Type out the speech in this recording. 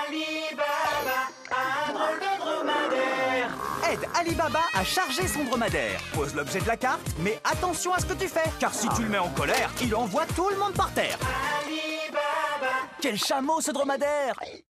Alibaba, un drôle de dromadaire. Aide Alibaba à charger son dromadaire. Pose l'objet de la carte, mais attention à ce que tu fais, car si tu le mets en colère, il envoie tout le monde par terre. Alibaba. Quel chameau ce dromadaire!